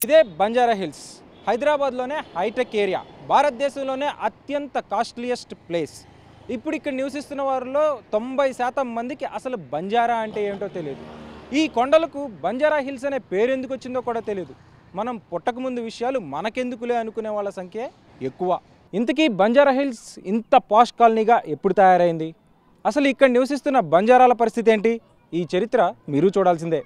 ఇదే బంజారా హిల్స్ హైదరాబాద్లోనే hitech area, భారతదేశంలోనే అత్యంత కాస్ట్లీయెస్ట్ ప్లేస్. ఇప్పుడు ఇక్కడ నివసిస్తున్న వారిలో 90% మందికి అసలు బంజారా అంటే ఏంటో తెలియదు. ఈ కొండలకు బంజారా హిల్స్ అనే పేరు ఎందుకు వచ్చిందో కూడా తెలియదు. మనం పుట్టకముందు విషయాలు మనకెందుకులే అనుకునే వాళ్ళ సంఖ్య ఎక్కువ. ఇంతకీ బంజారా హిల్స్ ఇంత పాష్ కాలనీగా ఎప్పుడు తయారైంది? అసలు ఇక్కడ నివసిస్తున్న బంజారాల పరిస్థితి ఏంటి? ఈ చరిత్ర మీరు చూడాల్సిందే.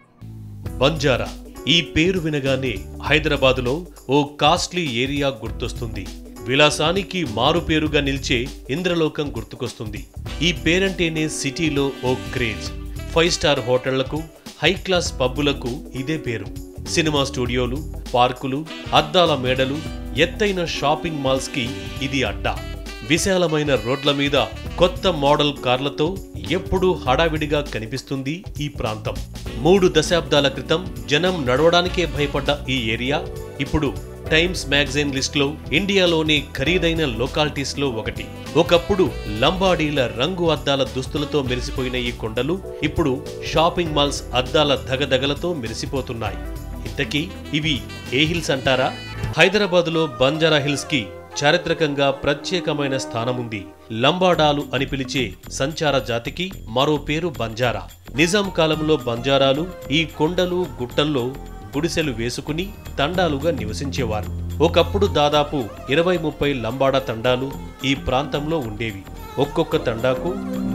బంజారా ఈ పేరు వినగానే హైదరాబాదులో ఓ కాస్ట్లీ ఏరియా గుర్తొస్తుంది. విలాసానికి మారు పేరుగా నిలిచే ఇంద్రలోకం గుర్తుకొస్తుంది. ఈ పేరంటేనే సిటీలో ఓ క్రేజ్. 5 స్టార్ హోటళ్లకు, హై క్లాస్ పబ్బులకు ఇదే పేరు. సినిమా స్టూడియోలు, పార్కులు, అద్దాల మేడలు, ఎత్తైన షాపింగ్ మాల్స్ కి ఇది అడ్డా. విశాలమైన రోడ్ల మీద కొత్త మోడల్ కార్లతో ఎప్పుడూ హడావిడిగా కనిపిస్తుంది ఈ ప్రాంతం. 3 దశాబ్దాల క్రితం జనం నడవడానికే భయపడ్డ ఈ ఏరియా ఇప్పుడు టైమ్స్ మ్యాగజైన్ లిస్ట్లో ఇండియాలోని ఖరీదైన లొకాలిటీస్ లో ఒకటి. ఒకప్పుడు లంబాడీల రంగు అద్దాల దుస్తులతో మెరిసిపోయిన ఈ కొండలు ఇప్పుడు షాపింగ్ మాల్స్ అద్దాల ధగధగలతో మెరిసిపోతున్నాయి. ఇంతకీ ఇవి ఏ హిల్స్ అంటారా? హైదరాబాదులో బంజారా హిల్స్ కి చారిత్రకంగా ప్రత్యేకమైన స్థానముంది. లంబాడాలు అని పిలిచే సంచార జాతికి మరో పేరు బంజారా. నిజాం కాలంలో బంజారాలు ఈ కొండలు గుట్టల్లో గుడిసెలు వేసుకుని తండాలుగా నివసించేవారు. ఒకప్పుడు దాదాపు 20-30 లంబాడా తండాలు ఈ ప్రాంతంలో ఉండేవి. ఒక్కొక్క తండాకు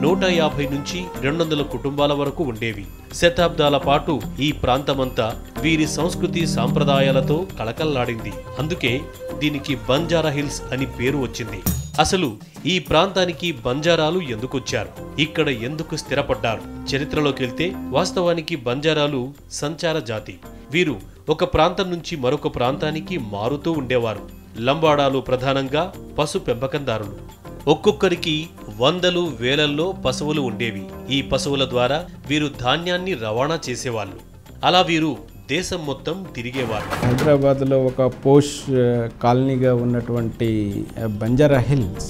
150 నుంచి 200 కుటుంబాల వరకు ఉండేవి. శతాబ్దాల పాటు ఈ ప్రాంతమంతా వీరి సంస్కృతి సాంప్రదాయాలతో కళకళ్లాడింది. అందుకే దీనికి బంజారా హిల్స్ అని పేరు వచ్చింది. అసలు ఈ ప్రాంతానికి బంజారాలు ఎందుకొచ్చారు? ఇక్కడ ఎందుకు స్థిరపడ్డారు? చరిత్రలోకెళ్తే వాస్తవానికి బంజారాలు సంచార జాతి. వీరు ఒక ప్రాంతం నుంచి మరొక ప్రాంతానికి మారుతూ ఉండేవారు. లంబాడాలు ప్రధానంగా పశు పెంపకందారులు. ఒక్కొక్కరికి వందలు వేలల్లో పశువులు ఉండేవి. ఈ పశువుల ద్వారా వీరు ధాన్యాన్ని రవాణా చేసేవాళ్ళు. అలా వీరు దేశం మొత్తం తిరిగేవారు. హైదరాబాద్లో ఒక పోష్ కాలనీగా ఉన్నటువంటి బంజారా హిల్స్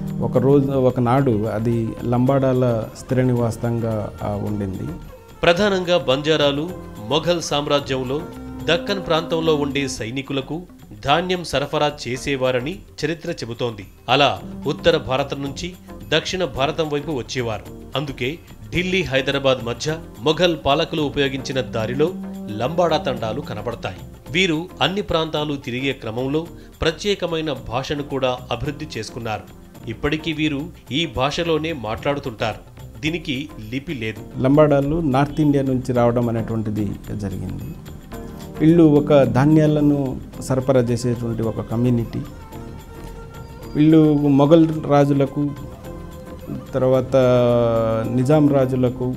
ఒకనాడు అది లంబాడాల స్థిర నివాసంగా ఉండింది. ప్రధానంగా బంజారాలు మొఘల్ సామ్రాజ్యంలో దక్కన్ ప్రాంతంలో ఉండే సైనికులకు ధాన్యం సరఫరా చేసేవారని చరిత్ర చెబుతోంది. అలా ఉత్తర భారతం నుంచి దక్షిణ భారతం వైపు వచ్చేవారు. అందుకే ఢిల్లీ, హైదరాబాద్ మధ్య మొఘల్ పాలకులు ఉపయోగించిన దారిలో లంబాడా తండాలు కనబడతాయి. వీరు అన్ని ప్రాంతాలు తిరిగే క్రమంలో ప్రత్యేకమైన భాషను కూడా అభివృద్ధి చేసుకున్నారు. ఇప్పటికీ వీరు ఈ భాషలోనే మాట్లాడుతుంటారు. దీనికి లిపి లేదు. లంబాడాలు నార్త్ ఇండియా నుంచి రావడం అనేటువంటిది జరిగింది. వీళ్ళు ఒక ధాన్యాలను సరఫరా చేసేటువంటి ఒక కమ్యూనిటీ. వీళ్ళు మొఘల్ రాజులకు, తర్వాత నిజాం రాజులకు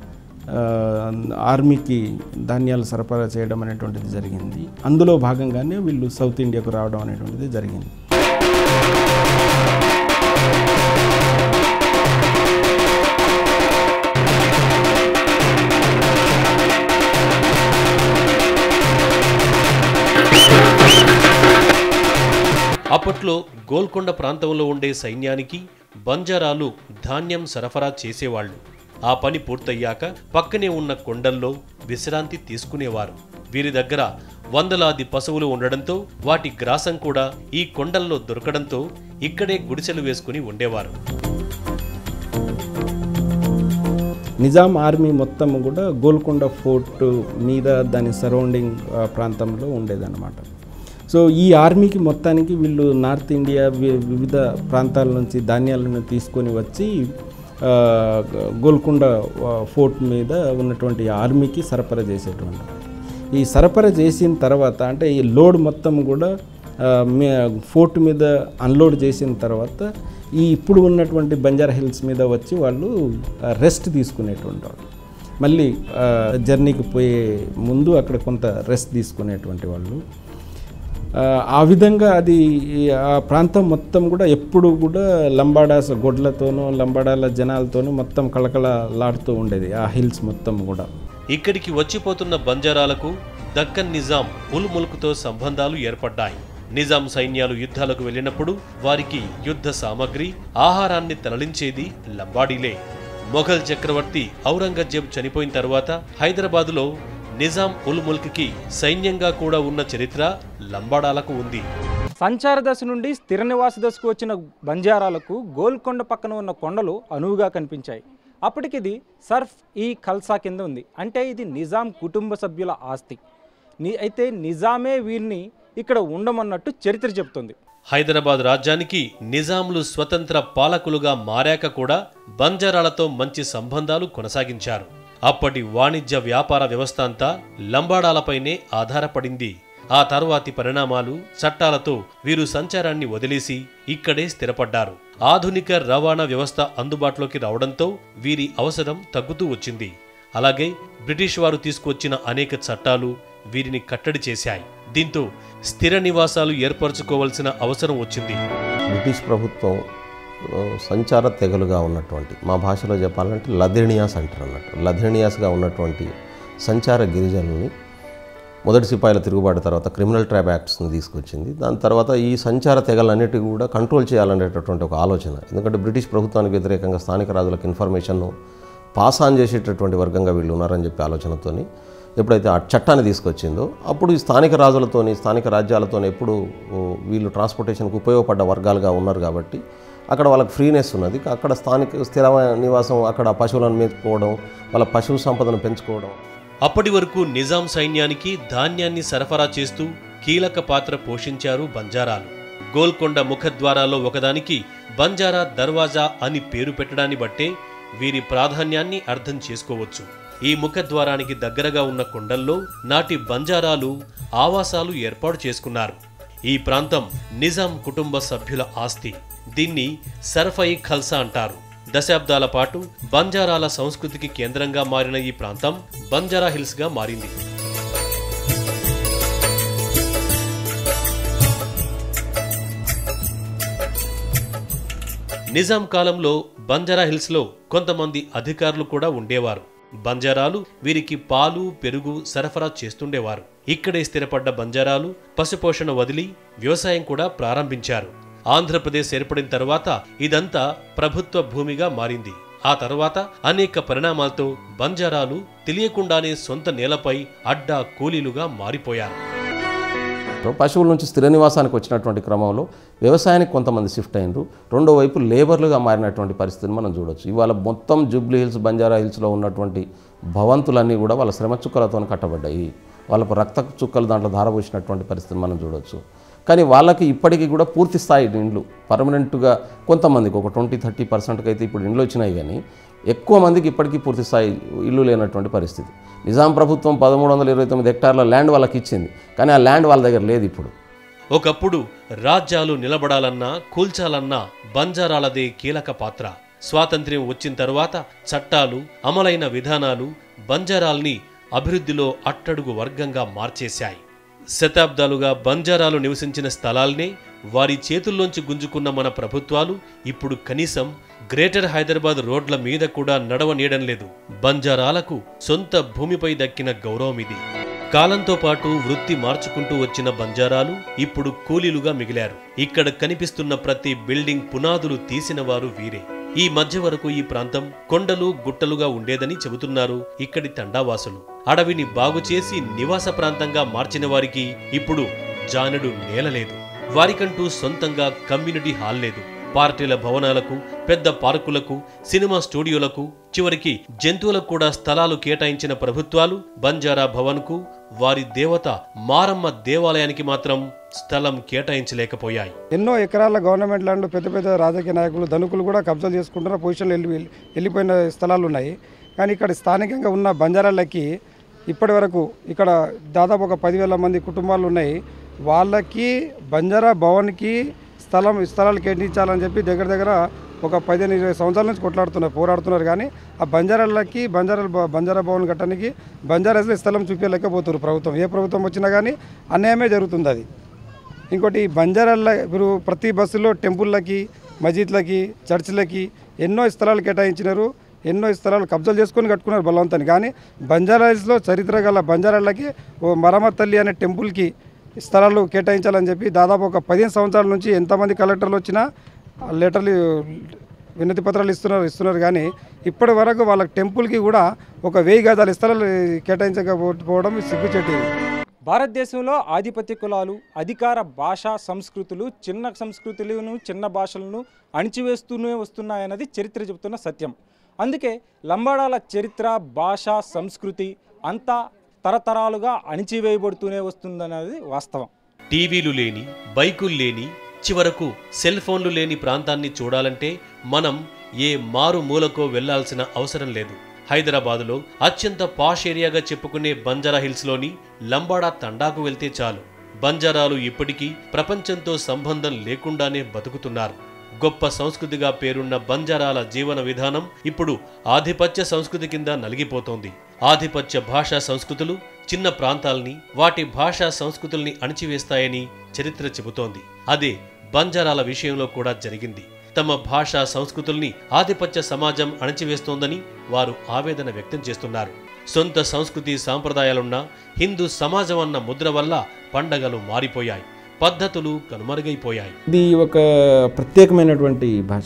ఆర్మీకి ధాన్యాలు సరఫరా చేయడం అనేటువంటిది జరిగింది. అందులో భాగంగానే వీళ్ళు సౌత్ ఇండియాకు రావడం అనేటువంటిది జరిగింది. అప్పట్లో గోల్కొండ ప్రాంతంలో ఉండే సైన్యానికి బంజారాలు ధాన్యం సరఫరా చేసేవాళ్లు. ఆ పని పూర్తయ్యాక పక్కనే ఉన్న కొండల్లో విశ్రాంతి తీసుకునేవారు. వీరి దగ్గర వందలాది పశువులు ఉండడంతో వాటి గ్రాసం కూడా ఈ కొండల్లో దొరకడంతో ఇక్కడే గుడిసెలు వేసుకుని ఉండేవారు. నిజాం ఆర్మీ మొత్తం కూడా గోల్కొండ ఫోర్ట్ మీద దాని సరౌండింగ్ ప్రాంతంలో ఉండేదన్నమాట. సో ఈ ఆర్మీకి మొత్తానికి వీళ్ళు నార్త్ ఇండియా వివిధ ప్రాంతాల నుంచి ధాన్యాలను తీసుకొని వచ్చి గోల్కొండ ఫోర్ట్ మీద ఉన్నటువంటి ఆర్మీకి సరఫరా చేసేటువంటి. ఈ సరఫరా చేసిన తర్వాత అంటే ఈ లోడ్ మొత్తం కూడా ఫోర్ట్ మీద అన్లోడ్ చేసిన తర్వాత ఈ ఇప్పుడు ఉన్నటువంటి బంజారా హిల్స్ మీద వచ్చి వాళ్ళు రెస్ట్ తీసుకునేటువంటి వాళ్ళు. మళ్ళీ జర్నీకి పోయే ముందు అక్కడ కొంత రెస్ట్ తీసుకునేటువంటి వాళ్ళు. ఆ విధంగా అది ఆ ప్రాంతం మొత్తం కూడా ఎప్పుడు కూడా లంబాడాస్ గొడ్లతోనూ లంబాడాల జనాలతోనూ మొత్తం కళకళలాడుతూ ఉండేది ఆ హిల్స్ మొత్తం కూడా. ఇక్కడికి వచ్చిపోతున్న బంజారాలకు దక్కన్ నిజాం ఉల్ ముల్క్తో సంబంధాలు ఏర్పడ్డాయి. నిజాం సైన్యాలు యుద్ధాలకు వెళ్ళినప్పుడు వారికి యుద్ధ సామగ్రి, ఆహారాన్ని తరలించేది లంబాడీలే. మొఘల్ చక్రవర్తి ఔరంగజేబ్ చనిపోయిన తర్వాత హైదరాబాదులో నిజాం ఉల్ ముల్క్కి సైన్యంగా కూడా ఉన్న చరిత్ర లంబాడాలకు ఉంది. సంచార దశ నుండి స్థిర నివాస దశకు వచ్చిన బంజారాలకు గోల్కొండ పక్కన ఉన్న కొండలు అనువుగా కనిపించాయి. అప్పటికిది సర్ఫ్ ఈ ఖల్సా కింద ఉంది. అంటే ఇది నిజాం కుటుంబ సభ్యుల ఆస్తి. అయితే నిజామే వీరిని ఇక్కడ ఉండమన్నట్టు చరిత్ర చెబుతుంది. హైదరాబాద్ రాజ్యానికి నిజాంలు స్వతంత్ర పాలకులుగా మారాక కూడా బంజారాలతో మంచి సంబంధాలు కొనసాగించారు. అప్పటి వాణిజ్య వ్యాపార వ్యవస్థ అంతా లంబాడాలపైనే ఆధారపడింది. ఆ తర్వాతి పరిణామాలు, చట్టాలతో వీరు సంచారాన్ని వదిలేసి ఇక్కడే స్థిరపడ్డారు. ఆధునిక రవాణా వ్యవస్థ అందుబాటులోకి రావడంతో వీరి అవసరం తగ్గుతూ వచ్చింది. అలాగే బ్రిటిష్ వారు తీసుకువచ్చిన అనేక చట్టాలు వీరిని కట్టడి చేశాయి. దీంతో స్థిర నివాసాలు ఏర్పరచుకోవాల్సిన అవసరం వచ్చింది. బ్రిటిష్ ప్రభుత్వం సంచార తెగలుగా ఉన్నటువంటి, మా భాషలో చెప్పాలంటే లథేణియాస్ అంటారు అన్నట్టు, లథేణియాస్గా ఉన్నటువంటి సంచార గిరిజనుల్ని మొదటి సిపాయిల తిరుగుబాటు తర్వాత క్రిమినల్ ట్రాప్ యాక్ట్స్ని తీసుకొచ్చింది. దాని తర్వాత ఈ సంచార తెగలన్నిటికీ కూడా కంట్రోల్ చేయాలనేటటువంటి ఒక ఆలోచన. ఎందుకంటే బ్రిటిష్ ప్రభుత్వానికి వ్యతిరేకంగా స్థానిక రాజులకు ఇన్ఫర్మేషన్ను పాస్ ఆన్ చేసేటటువంటి వర్గంగా వీళ్ళు ఉన్నారని చెప్పి ఆలోచనతోని ఎప్పుడైతే ఆ చట్టాన్ని తీసుకొచ్చిందో అప్పుడు ఈ స్థానిక రాజులతోని, స్థానిక రాజ్యాలతోని ఎప్పుడు వీళ్ళు ట్రాన్స్పోర్టేషన్కి ఉపయోగపడ్డ వర్గాలుగా ఉన్నారు కాబట్టి అక్కడ వాళ్ళకి ఫ్రీనెస్ ఉన్నది. అక్కడ స్థానిక స్థిర నివాసం, అక్కడ పశువులను మేపుకోవడం, వాళ్ళ పశువు సంపదను పెంచుకోవడం. అప్పటి వరకు నిజాం సైన్యానికి ధాన్యాన్ని సరఫరా చేస్తూ కీలక పాత్ర పోషించారు బంజారాలు. గోల్కొండ ముఖద్వారాల్లో ఒకదానికి బంజారా దర్వాజా అని పేరు పెట్టడాన్ని బట్టే వీరి ప్రాధాన్యాన్ని అర్థం చేసుకోవచ్చు. ఈ ముఖద్వారానికి దగ్గరగా ఉన్న కొండల్లో నాటి బంజారాలు ఆవాసాలు ఏర్పాటు చేసుకున్నారు. ఈ ప్రాంతం నిజాం కుటుంబ సభ్యుల ఆస్తి. దీన్ని సర్ఫై ఖల్సా అంటారు. దశాబ్దాల పాటు బంజారాల సంస్కృతికి కేంద్రంగా మారిన ఈ ప్రాంతం బంజారా హిల్స్గా మారింది. నిజాం కాలంలో బంజారా హిల్స్లో కొంతమంది అధికారులు కూడా ఉండేవారు. బంజారాలు వీరికి పాలు, పెరుగు సరఫరా చేస్తుండేవారు. ఇక్కడే స్థిరపడ్డ బంజారాలు పశుపోషణ వదిలి వ్యవసాయం కూడా ప్రారంభించారు. ఆంధ్రప్రదేశ్ ఏర్పడిన తర్వాత ఇదంతా ప్రభుత్వ భూమిగా మారింది. ఆ తర్వాత అనేక పరిణామాలతో బంజారాలు తెలియకుండానే సొంత నేలపై అడ్డా కూలీలుగా మారిపోయారు. పశువుల నుంచి స్థిర నివాసానికి వచ్చినటువంటి క్రమంలో వ్యవసాయానికి కొంతమంది షిఫ్ట్ అయినరు. రెండో వైపు లేబర్లుగా మారినటువంటి పరిస్థితిని మనం చూడొచ్చు. ఇవాళ మొత్తం జూబ్లీ హిల్స్, బంజారా హిల్స్లో ఉన్నటువంటి భవంతులన్నీ కూడా వాళ్ళ శ్రమ చుక్కలతో కట్టబడ్డాయి. వాళ్ళకు రక్త చుక్కలు దాంట్లో ధారపోసినటువంటి పరిస్థితిని మనం చూడొచ్చు. కానీ వాళ్ళకి ఇప్పటికీ కూడా పూర్తి స్థాయి ఇండ్లు పర్మనెంట్గా కొంతమందికి ఒక 20-30% అయితే ఇప్పుడు ఇండ్లు వచ్చినాయి. కానీ ఎక్కువ మందికి ఇప్పటికీ పూర్తి స్థాయి ఇల్లు లేనటువంటి పరిస్థితి. నిజాం ప్రభుత్వం 1329 హెక్టార్ల ల్యాండ్ వాళ్ళకి ఇచ్చింది. కానీ ఆ ల్యాండ్ వాళ్ళ దగ్గర లేదు ఇప్పుడు. ఒకప్పుడు రాజ్యాలు నిలబడాలన్నా, కూల్చాలన్నా బంజారాలదే కీలక పాత్ర. స్వాతంత్ర్యం వచ్చిన తర్వాత చట్టాలు, అమలైన విధానాలు బంజారాల్ని అభివృద్ధిలో అట్టడుగు వర్గంగా మార్చేశాయి. శతాబ్దాలుగా బంజారాలు నివసించిన స్థలాల్నే వారి చేతుల్లోంచి గుంజుకున్న మన ప్రభుత్వాలు ఇప్పుడు కనీసం గ్రేటర్ హైదరాబాద్ రోడ్ల మీద కూడా నడవనీయడం లేదు. బంజారాలకు సొంత భూమిపై దక్కిన గౌరవం ఇది. కాలంతో పాటు వృత్తి మార్చుకుంటూ వచ్చిన బంజారాలు ఇప్పుడు కూలీలుగా మిగిలారు. ఇక్కడ కనిపిస్తున్న ప్రతి బిల్డింగ్ పునాదులు తీసిన వారు వీరే. ఈ మధ్య వరకు ఈ ప్రాంతం కొండలు, గుట్టలుగా ఉండేదని చెబుతున్నారు ఇక్కడి తండావాసులు. అడవిని బాగుచేసి నివాస ప్రాంతంగా మార్చిన వారికి ఇప్పుడు జానెడు నేల లేదు. వారికంటూ సొంతంగా కమ్యూనిటీ హాల్ లేదు. పార్టీల భవనాలకు, పెద్ద పార్కులకు, సినిమా స్టూడియోలకు, చివరికి జంతువులకు కూడా స్థలాలు కేటాయించిన ప్రభుత్వాలు బంజారా భవన్కు, వారి దేవత మారమ్మ దేవాలయానికి మాత్రం స్థలం కేటాయించలేకపోయాయి. ఎన్నో ఎకరాల గవర్నమెంట్ ల్యాండ్లు పెద్ద పెద్ద రాజకీయ నాయకులు, ధనికులు కూడా కబ్జాలు చేసుకుంటున్న పొజిషన్లో వెళ్ళిపోయిన స్థలాలు ఉన్నాయి. కానీ ఇక్కడ స్థానికంగా ఉన్న బంజారాలకి ఇప్పటి వరకు ఇక్కడ దాదాపు ఒక 10,000 మంది కుటుంబాలు ఉన్నాయి. వాళ్ళకి బంజారా భవన్కి స్థలాలు కేటాయించాలని చెప్పి దగ్గర ఒక 15-20 సంవత్సరాల నుంచి పోరాడుతున్నారు. కానీ ఆ బంజారాలకి బంజారా భవన్ కట్టడానికి బంజారాస్లో స్థలం చూపించలేకపోతున్నారు ప్రభుత్వం. ఏ ప్రభుత్వం వచ్చినా కానీ అన్యాయమే జరుగుతుంది అది. ఇంకోటి బంజారాల మీరు ప్రతి బస్సులో టెంపుల్లకి, మసీద్లకి, చర్చిలకి ఎన్నో స్థలాలు కేటాయించినారు. ఎన్నో స్థలాలు కబ్జాలు చేసుకొని కట్టుకున్నారు బలవంతాన్ని. కానీ బంజారాస్లో చరిత్ర గల బంజారాలకి ఓ మరమ్మ తల్లి అనే టెంపుల్కి స్థలాలు కేటాయించాలని చెప్పి దాదాపు ఒక 15 సంవత్సరాల నుంచి ఎంతమంది కలెక్టర్లు వచ్చినా లెటర్లు వినతి పత్రాలు ఇస్తున్నారు కానీ ఇప్పటి వరకు వాళ్ళ టెంపుల్కి కూడా ఒక 1000 గజాల స్థలాలు కేటాయించకపోవడం సిగ్గుచేటు. భారతదేశంలో ఆధిపత్య కులాలు, అధికార భాషా సంస్కృతులు, చిన్న సంస్కృతులను, చిన్న భాషలను అణిచివేస్తూనే వస్తున్నాయన్నది చరిత్ర చెబుతున్న సత్యం. అందుకే లంబాడాల చరిత్ర, భాష, సంస్కృతి అంతా తరతరాలుగా అణిచివేయబడుతూనే వస్తుందన్నది వాస్తవం. టీవీలు లేని, బైకులు లేని, చివరకు సెల్ ఫోన్లు లేని ప్రాంతాన్ని చూడాలంటే మనం ఏ మారు మూలకో వెళ్లాల్సిన అవసరం లేదు. హైదరాబాదులో అత్యంత పాష్ ఏరియాగా చెప్పుకునే బంజారా హిల్స్లోని లంబాడా తండాకు వెళ్తే చాలు. బంజారాలు ఇప్పటికీ ప్రపంచంతో సంబంధం లేకుండానే బతుకుతున్నారు. గొప్ప సంస్కృతిగా పేరున్న బంజారాల జీవన విధానం ఇప్పుడు ఆధిపత్య సంస్కృతి కింద నలిగిపోతోంది. ఆధిపత్య భాషా సంస్కృతులు చిన్న ప్రాంతాల్ని, వాటి భాషా సంస్కృతుల్ని అణిచివేస్తాయని చరిత్ర చెబుతోంది. అదే బంజారాల విషయంలో కూడా జరిగింది. తమ భాషా సంస్కృతుల్ని ఆధిపత్య సమాజం అణచివేస్తోందని వారు ఆవేదన వ్యక్తం చేస్తున్నారు. సొంత సంస్కృతి సాంప్రదాయాలున్న హిందూ సమాజం అన్న ముద్ర వల్ల పండగలు మారిపోయాయి, పద్ధతులు కనుమరుగైపోయాయి. ఇది ఒక ప్రత్యేకమైనటువంటి భాష.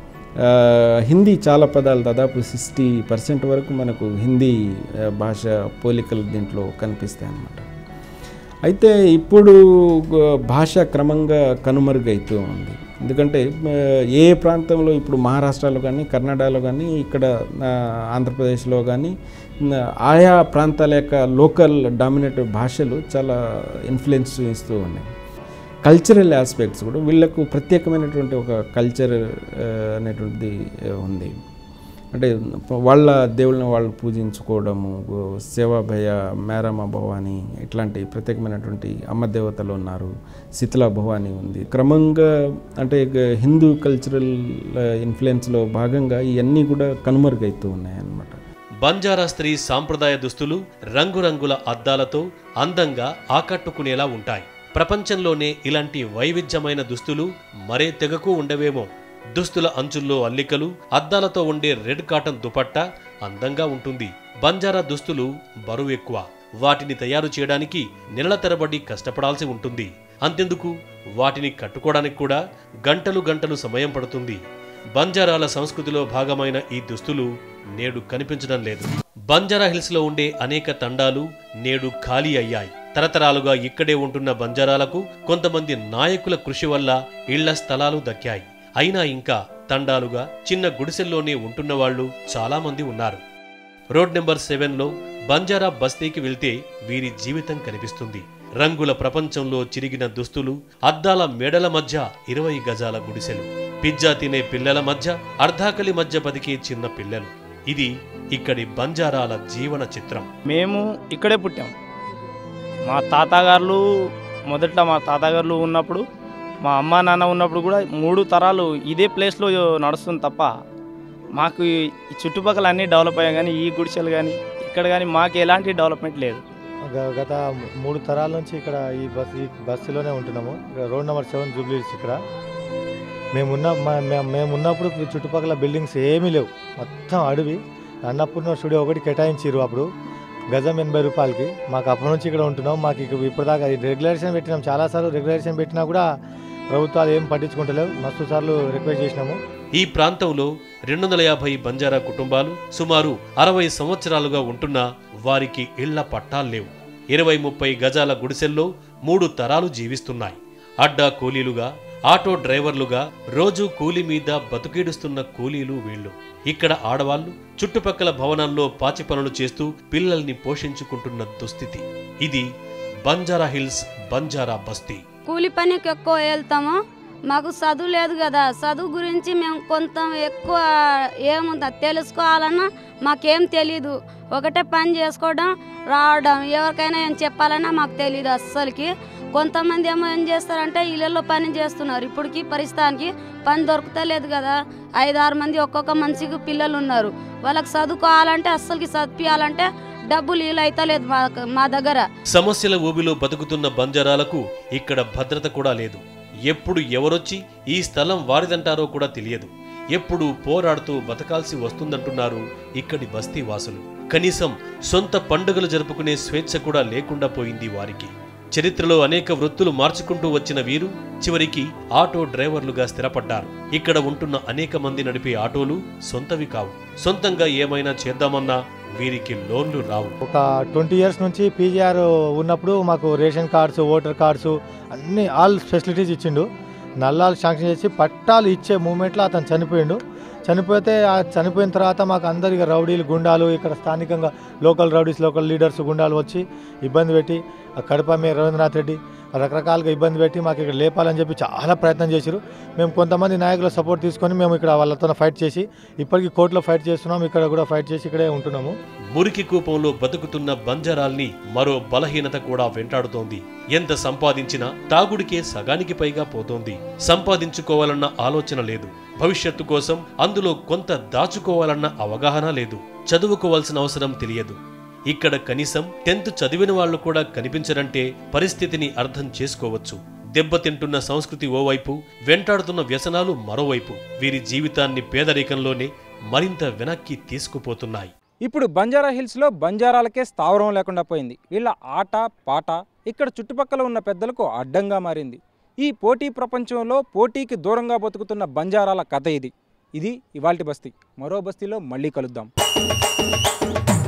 హిందీ చాలా పదాలు, దాదాపు 60% వరకు మనకు హిందీ భాష పోలికలు దీంట్లో కనిపిస్తాయి అన్నమాట. అయితే ఇప్పుడు భాష క్రమంగా కనుమరుగైతూ ఉంది. ఎందుకంటే ఏ ప్రాంతంలో ఇప్పుడు మహారాష్ట్రలో కానీ, కర్ణాటకలో కానీ, ఇక్కడ ఆంధ్రప్రదేశ్లో కానీ ఆయా ప్రాంతాల యొక్క లోకల్ డామినేట్ భాషలు చాలా ఇన్ఫ్లుయెన్స్ ఇస్తూ ఉన్నాయి. కల్చరల్ ఆస్పెక్ట్స్ కూడా వీళ్ళకు ప్రత్యేకమైనటువంటి ఒక కల్చర్ అనేటువంటిది ఉంది. అంటే వాళ్ళ దేవుళ్ళని వాళ్ళు పూజించుకోవడము, సేవాభయ, మేరమ్మ భవాని ఇట్లాంటి ప్రత్యేకమైనటువంటి అమ్మ దేవతలు ఉన్నారు, శీతలా భవాని ఉంది. క్రమంగా అంటే హిందూ కల్చరల్ ఇన్ఫ్లుయెన్స్లో భాగంగా ఇవన్నీ కూడా కనుమరుగైతూ ఉన్నాయి అన్నమాట. బంజారా స్త్రీ సాంప్రదాయ దుస్తులు రంగురంగుల అద్దాలతో అందంగా ఆకట్టుకునేలా ఉంటాయి. ప్రపంచంలోనే ఇలాంటి వైవిధ్యమైన దుస్తులు మరే తెగకు ఉండవేమో. దుస్తుల అంచుల్లో అల్లికలు, అద్దాలతో ఉండే రెడ్ కాటన్ దుపట్టా అందంగా ఉంటుంది. బంజారా దుస్తులు బరువు ఎక్కువ. వాటిని తయారు చేయడానికి నెలల తరబడి కష్టపడాల్సి ఉంటుంది. అంతెందుకు, వాటిని కట్టుకోవడానికి కూడా గంటలు గంటలు సమయం పడుతుంది. బంజారాల సంస్కృతిలో భాగమైన ఈ దుస్తులు నేడు కనిపించడం లేదు. బంజారా హిల్స్ లో ఉండే అనేక తండాలు నేడు ఖాళీ అయ్యాయి. తరతరాలుగా ఇక్కడే ఉంటున్న బంజారాలకు కొంతమంది నాయకుల కృషి వల్ల ఇళ్ల స్థలాలు దక్కాయి. అయినా ఇంకా తండాలుగా చిన్న గుడిసెల్లోనే ఉంటున్న వాళ్ళు చాలా మంది ఉన్నారు. రోడ్ నెంబర్ 7లో బంజారా బస్తీకి వెళ్తే వీరి జీవితం కనిపిస్తుంది. రంగుల ప్రపంచంలో చిరిగిన దుస్తులు, అద్దాల మేడల మధ్య 20 గజాల గుడిసెలు, పిజ్జా తినే పిల్లల మధ్య, అర్ధాకలి మధ్య బతికే చిన్న పిల్లలు. ఇది ఇక్కడి బంజారాల జీవన చిత్రం. మేము ఇక్కడే పుట్టాం. మా తాతగారులు మొదట్లో మా తాతగారులు ఉన్నప్పుడు, మా అమ్మ నాన్న ఉన్నప్పుడు కూడా 3 తరాలు ఇదే ప్లేస్లో నడుస్తుంది తప్ప మాకు ఈ చుట్టుపక్కల అన్నీ డెవలప్ అయ్యాయి. కానీ ఈ గుడిసెలు కానీ ఇక్కడ కానీ మాకు ఎలాంటి డెవలప్మెంట్ లేదు. గత 3 తరాల నుంచి ఇక్కడ ఈ బస్సులోనే ఉంటున్నాము. ఇక్కడ రోడ్ నెంబర్ 7 జూబ్లీస్. ఇక్కడ మేమున్నప్పుడు చుట్టుపక్కల బిల్డింగ్స్ ఏమీ లేవు, మొత్తం అడవి. అన్నపూర్ణ స్టూడియో ఒకటి కేటాయించారు అప్పుడు, గజం 80 రూపాయలకి. మాకు అప్పటి నుంచి ఇక్కడ ఉంటున్నాం. మాకు ఇక్కడ ఇప్పటిదాకా రెగ్యులేషన్ పెట్టినాం, చాలాసార్లు రెగ్యులేషన్ పెట్టినా కూడా ప్రభుత్వాలు ఏం పట్టించుకుంటలేవు. మస్తు సార్లు రిక్వెస్ట్ చేసినాము. ఈ ప్రాంతంలో 250 బంజారా కుటుంబాలు సుమారు 60 సంవత్సరాలుగా ఉంటున్నా వారికి ఇళ్ల పట్టాలు లేవు. 20-30 గజాల గుడిసెల్లో 3 తరాలు జీవిస్తున్నాయి. అడ్డా కూలీలుగా, ఆటో డ్రైవర్లుగా రోజూ కూలీ మీద బతుకీడుస్తున్న కూలీలు వీళ్లు. ఇక్కడ ఆడవాళ్లు చుట్టుపక్కల భవనాల్లో పాచి పనులు చేస్తూ పిల్లల్ని పోషించుకుంటున్న దుస్థితి. ఇది బంజారా హిల్స్ బంజారా బస్తీ. కూలి పనికి ఎక్కువ వెళ్తాము. మాకు చదువు లేదు కదా, చదువు గురించి మేము కొంత ఎక్కువ ఏముందా తెలుసుకోవాలన్నా మాకేం తెలీదు. ఒకటే పని చేసుకోవడం, రావడం, ఎవరికైనా ఏం చెప్పాలన్నా మాకు తెలీదు అస్సలకి. కొంతమంది ఏమో ఏం చేస్తారంటే ఇళ్ళల్లో పని చేస్తున్నారు. ఇప్పటికి పరిస్థానికి పని దొరుకుతలేదు కదా. 5-6 మంది ఒక్కొక్క మనిషికి పిల్లలు ఉన్నారు. వాళ్ళకి చదువుకోవాలంటే అస్సలకి చదివించాలంటే డబ్బులు వీలు అయితలేదు మా దగ్గర. సమస్యల ఊబిలో బతుకుతున్న బంజారాలకు ఇక్కడ భద్రత కూడా లేదు. ఎప్పుడు ఎవరొచ్చి ఈ స్థలం వారిదంటారో కూడా తెలియదు. ఎప్పుడు పోరాడుతూ బతకాల్సి వస్తుందంటున్నారు ఇక్కడి బస్తీ వాసులు. కనీసం సొంత పండుగలు జరుపుకునే స్వేచ్ఛ కూడా లేకుండా పోయింది వారికి. చరిత్రలో అనేక వృత్తులు మార్చుకుంటూ వచ్చిన వీరు చివరికి ఆటో డ్రైవర్లుగా స్థిరపడ్డారు. ఇక్కడ ఉంటున్న అనేక మంది నడిపే ఆటోలు సొంతవి కావు. సొంతంగా ఏమైనా చేద్దామన్నా వీరికి లోన్లు రావు. ఒక 20 ఇయర్స్ నుంచి పీజీఆర్ ఉన్నప్పుడు మాకు రేషన్ కార్డ్స్, ఓటర్ కార్డ్స్ అన్ని ఆల్ ఫెసిలిటీస్ ఇచ్చిండు. నల్లాలు శాంక్షన్ చేసి పట్టాలు ఇచ్చే మూమెంట్లో అతను చనిపోయిండు. చనిపోతే ఆ చనిపోయిన తర్వాత మాకు అందరికీ రౌడీలు, గుండాలు, ఇక్కడ స్థానికంగా లోకల్ రౌడీస్, లోకల్ లీడర్స్, గుండాలు వచ్చి ఇబ్బంది పెట్టి కడప మే రవీంద్రనాథ్ రెడ్డి రకరకాలుగా ఇబ్బంది పెట్టి మాకు ఇక్కడ లేపాలని చెప్పి చాలా ప్రయత్నం చేశారు. మేము కొంతమంది నాయకుల సపోర్ట్ తీసుకొని మేము ఇక్కడ వాళ్ళతో ఫైట్ చేసి ఇప్పటికీ కోర్టులో ఫైట్ చేస్తున్నాం. ఇక్కడ కూడా ఫైట్ చేసి ఇక్కడే ఉంటున్నాము. మురికి కూపంలో బతుకుతున్న బంజారాల్ని మరో బలహీనత కూడా వెంటాడుతోంది. ఎంత సంపాదించినా తాగుడికే సగానికి పైగా పోతోంది. సంపాదించుకోవాలన్న ఆలోచన లేదు. భవిష్యత్తు కోసం అందులో కొంత దాచుకోవాలన్న అవగాహన లేదు. చదువుకోవాల్సిన అవసరం తెలియదు. ఇక్కడ కనీసం 10th చదివిన వాళ్ళు కూడా కనిపించరంటే పరిస్థితిని అర్థం చేసుకోవచ్చు. దెబ్బతింటున్న సంస్కృతి ఓవైపు, వెంటాడుతున్న వ్యసనాలు మరోవైపు వీరి జీవితాన్ని పేదరికంలోనే మరింత వెనక్కి తీసుకుపోతున్నాయి. ఇప్పుడు బంజారా హిల్స్లో బంజారాలకే స్థావరం లేకుండా పోయింది. వీళ్ళ ఆట పాట ఇక్కడ చుట్టుపక్కల ఉన్న పెద్దలకు అడ్డంగా మారింది. ఈ పోటీ ప్రపంచంలో పోటీకి దూరంగా బతుకుతున్న బంజారాల కథ ఇది. ఇవాల్టి బస్తీ. మరో బస్తీలో మళ్ళీ కలుద్దాం.